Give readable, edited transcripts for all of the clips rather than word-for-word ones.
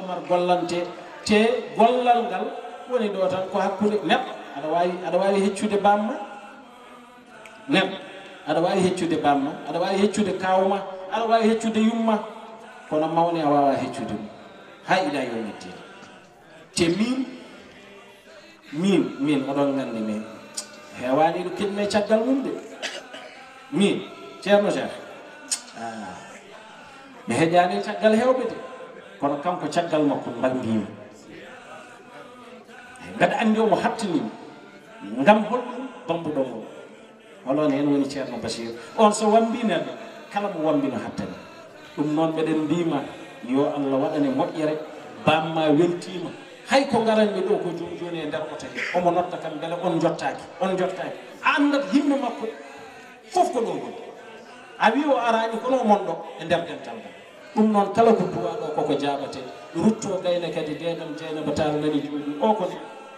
Oumar gollante te gollal ngal woni ɗo tan ko hakkude neɗɗo aɗa wawi heccude bamma neɗɗo aɗa wawi heccude bamma aɗa wawi heccude kawma aɗa wawi heccude yumma kono mawni a wawa heccude ɗum ha ila yawmiddin te min oɗon gandi min hewani ɗo keɗme caggal mum de min ceerno Cheikh mi heƴani caggal hewɓe de kono kanko caggal makko mballimi mbeɗa andi omo hattanimi ngam holɗum bambuɗo ngo holon hen woni ceerno Bachir on so wambi neɗɗo kala mo wambino hattani ɗum noon mbeɗen mbima yo Allah waɗane moƴƴere bamma weltima hay ko garanmi ɗo ko joni joni e nder oto he omo nodda kam beele on jottaki a andat yimɓe makko fof ko ɗo goni a wi o arani kono monɗo e nder dental ngal ɗum noon kala ko duwaɗo koko jaɓate rutto gayne kadi dedam Dieynaba Tall nani jooɗi o ko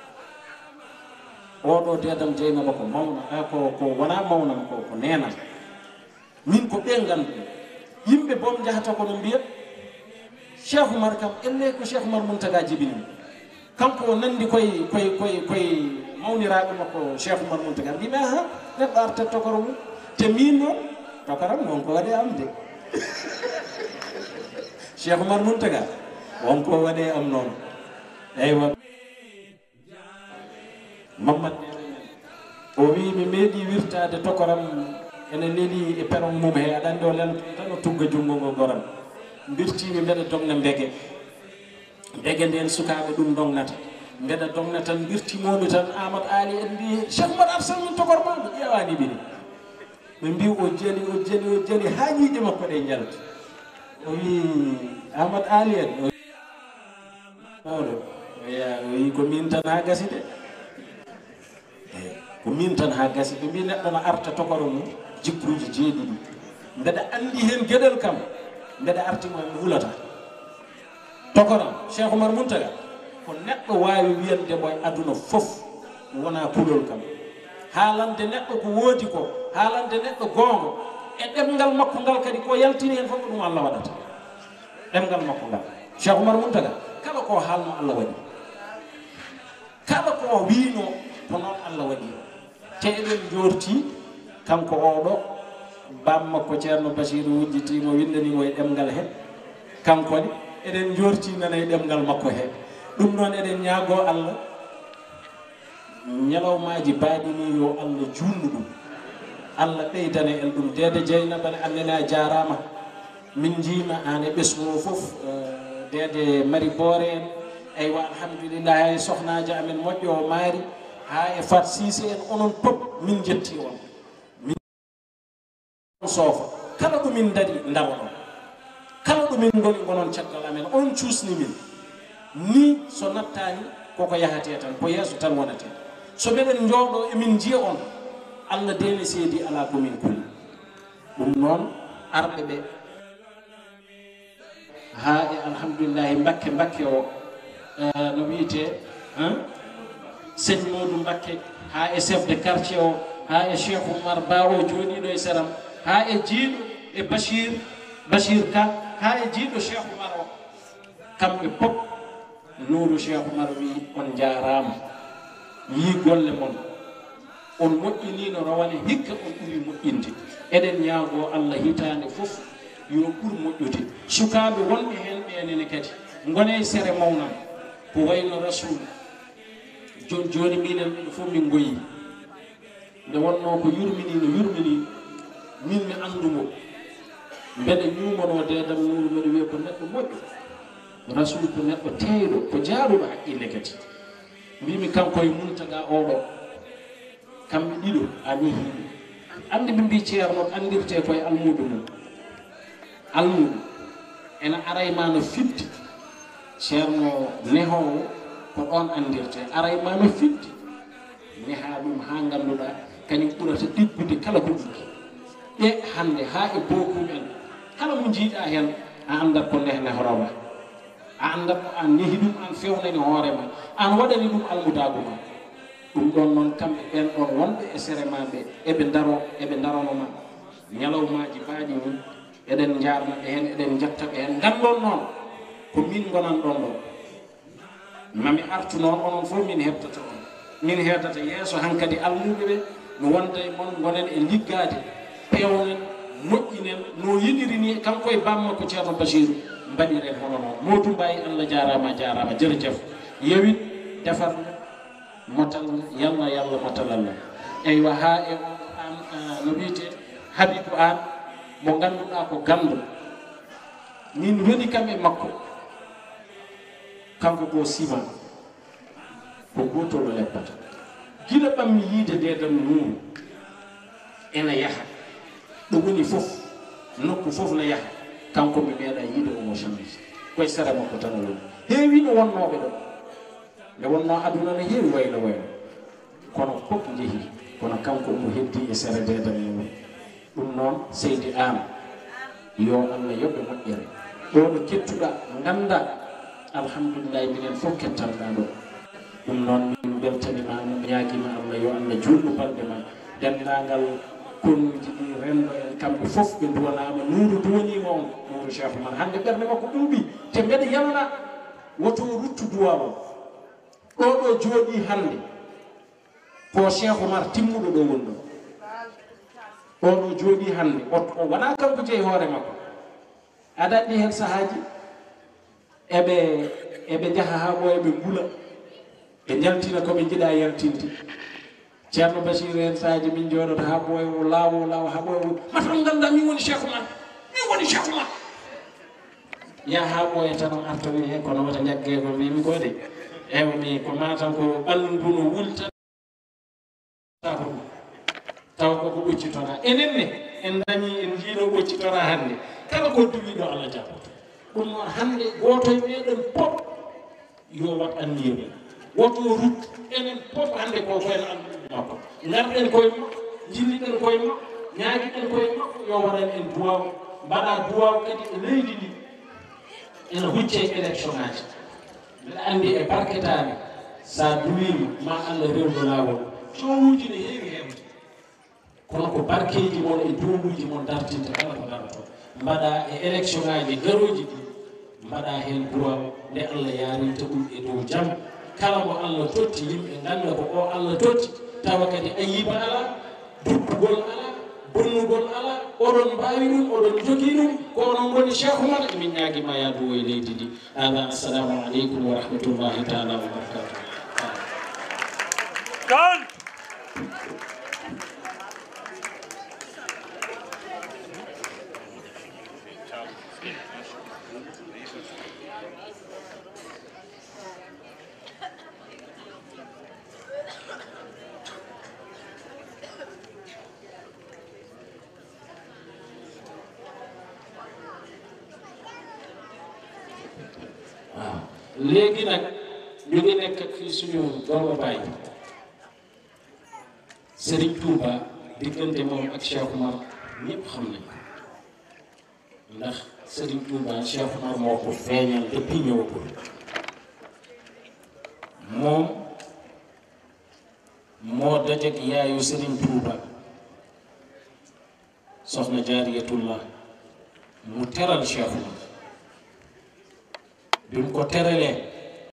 oɗo dedam Dieynaba ko mawna ko wona mawnam ko nenam min ko ɓe ganduɗo yimɓe boom jahata kono mbiyat Cheikh Oumar kam elle ko Cheikh Oumar Mountaga jibinimi kanko o nandi koye mawniraɓe makko Cheikh Oumar Mountaga mbimi aha neɗɗo artat tokoro mum te min noon tokaram wonko waɗe am de Cheikh Oumar Mountaga wonko waɗe am noon eywa Mamadou o wi mi meeɗi wirtade tokoram ene leeli e peron mum he aɗa andi o len tan o tugga jungo ngo goram mbirtimi mbeɗa dogna mbege nden sukaɓe ɗum dognata mbeɗa dogna tan mbirtimomi tan Amadou Ali en mbi Cheikh Oumar arsalmin tokorma mi ƴewani ɓini ɓe mbi o jeli ha ñiiƴe makko ɗe jalti o wi Amadou Ali en o wi ko min tan ha gasi de ko min tan ha gasi ɓe mbi neɗɗo no arta tokoro mum jikkuji jeeɗiɗi mbeɗa andi hen gueɗel kam mbeɗa artimo mi hulata tokoram Cheikh Oumar Mountaga ko neɗɗo wawi wiyande mo e aduna foof wona kulol kam haalande neɗɗo ko woodi ko haalande neɗɗo gonga e ɗemgal makko ngal kadi ko yaltini hen fof ko ɗum Allah waɗata ɗemgal makko ngal Cheikh Oumar Mountaga kala ko haalno Allah waɗi kala ko wino ko noon Allah waɗi te eɗen jorti kanko oɗo bam makko ceerno Bachir wujjitimo windanimo e ɗemgal he kankone eɗen jorti nana e ɗemgal makko he ɗum noon eɗen ñaago Allah ñalawmaji baɗini yo Allah junnu ɗum Allah ɓeydane en ɗum dede Dieynaba annene a jarama min jiima an e ɓesgumo foof dede Mari Boore en eywa alhamdulillah hay sohnaji amen moƴƴo o maari ha e Fat Sisé en onon pop min jetti on min soofa kala ɗumin dari ndawa ɗon kala ɗumin goni gonon caggal amen on cuusni min ni so nattani koko yahate tan ko yeeso tan wonate so mbeɗen jooɗo emin jiya on Allah deni seedi ala komin kuli ɗum noon arɓe ɓe ha e alhamdulillahi Mbakke o no wiyete seigne Modou Mbakke ha e chef de quartier o ha e Cheikh Oumar Ba o jooɗiɗo e saram ha e jiiɗo e Bachir Ka ha e jiiɗo Cheikh Oumar o kamɓe pop Nouru Cheikh Oumar wi on jarama yi golle mon on moƴƴini no rawane hikka on ɓuuri moƴƴinde eɗen ñaago Allah hitande foof yo ɓuur moƴƴude sukaɓe wonɓe hen ɓenene kadi gone e sere mawnam ko wayno Rasoul joni minen ɓeɗo fof min goyi nde wonno ko yurmini no yurmini min mi andumo mbeɗa ñumono dedam Nouru mbeɗa wiya ko neɗɗo moƴƴo Rasoul ko neɗɗo teeɗo ko jaaruɗo haqqille kadi mbimi kanko e Mountaga oɗo kamɓe ɗiɗo anihiɓe andi ɓe mbi ceerno andirte koye almudo mum almudo ene arayma no fidde ceerno nehowo ko ɗon andirte arayma no fidde neha ɗum ha ganduɗa kañum ɓurata ɗiggude kala ko ɗiggi ɗe hande ha e bokumen kala mo jiiɗa hen a andat ko nehorowa a andat ko an nehi ɗum an fewnani hoorema an waɗani ɗum almudago ma ɗum ɗon noon kamɓe ɓen ɗon wonɓe e séremaɓe eɓe daronoma ñalawmaji baaɗi mum eɗen jarnaɓe hen eɗen jettaɓe hen gandon noon ko min gonan ɗon ɗo mami artu noon onon fof min heɓtata on min heddata yeeso hankadi almuɓe ɓe no wonda e mon gonen e liggade pewnen moƴƴinen no yiɗiri ni kanko e bamma ko ceerno basiru mbaɗiren hono noon Modou Mbaye Allah jarama jarama jërëjëf yewit defar nga motal nga yalla yalla motalal la eywa ha e an no wiyete Habibou An mo ganduɗa ko gandu min woni kam e makko kanko ko siman ko gotolo lebbata gila ɓammi yiide dedam nuuru ena yaha ɗum woni fof nokku fof no yaha kanko mi meeɗa yiide omo change koye sere makko tan woni heewi no wonnoɓe ɗo nde wonno aduna no heewi waylo waylo kono fof jeehi kono kanko omo heddi e sere dedam nuuru ɗum noon seydi An yo Allah yoɓe moƴƴere ɗo ɗo kettuɗa ganda alhamdulillahi minen fof kettanɗa ɗo ɗum noon min beltanima mi ñaguima Allah yo Allah juutnu balɗe ma dendagal konnuji ɗi rendo en kamɓe fof ɓe duwanama nuuru duwanima on nuuru Cheikh Oumar hande ɓerde makko ɗuuɓi te mbeɗa yalna woto ruttu duwa o ɗo ɗo jooɗi hande ko Cheikh Oumar timmuɗo ɗo woni ɗo ɗo jooɗi hande o wona kanko jeeyi hoore makko aɗa andi hen sahaji eɓe jaaha ha ɓo eɓe gula ɓe jaltina koɓe jiiɗa yaltinde ceerno Basiru hen sahaji min jooɗoto ha ɓoyo laawo ha ɓoyo matan ganda min woni Cheikh Oumar min woni Cheikh Oumar ya ha ɓoya tan on artomi he kono wata jagge ko mbimi ko de ewmi ko matan ko ɓalndu no wulta taw koko ɓoccitora enen ne en dañi en jiino ɓoccitora hande kala ko duwiɗo Allah jaɓoto ɗum noon hande goto e meɗen pop yo wat anniyemen woto rut enen pop hande ko koyen anduɗe makko garɗen koye makko jilliɗen koye makko ñaaguiɗen koye makko yo waɗan en duwaw mbaɗa duwaw kadi e leydi ndi ene hucce élection ngaji mbiɗa andi e barketani sa duwima ma Allah rewdo lawol coowuji ne heewi hewde kono ko barkeji mon e duuɓuji mon dartinta kala ko darato mbaɗa e élection ngaji garoji ɗi mbaɗa hen duwaw nde Allah yarinta ɗum e dow jaam kala mo Allah totti yimɓe ganda ko o Allah totti tawa kadi ayiba ala dubbugol ala bonnugol ala oɗon mbawi ɗum oɗon jogui ɗum ko onon goni Cheikh Oumar emin ñaguima ya duwo e leydi ndi hada assalamu aleykum wa rahmatullahi taala wa barakatuh léegi nag ñu ngi nekk ak fii suñu doomu baay Serigne Touba diggante moom ak Cheikh Oumar ñëpp xam nañ ndax Serigne Touba Cheikh Oumar moo ko feeñal depuis ñëwagul moom moo dajeek yaayu Serigne Touba soxna Jaariyatullah mu teral Cheikh Oumar bi mu ko teralee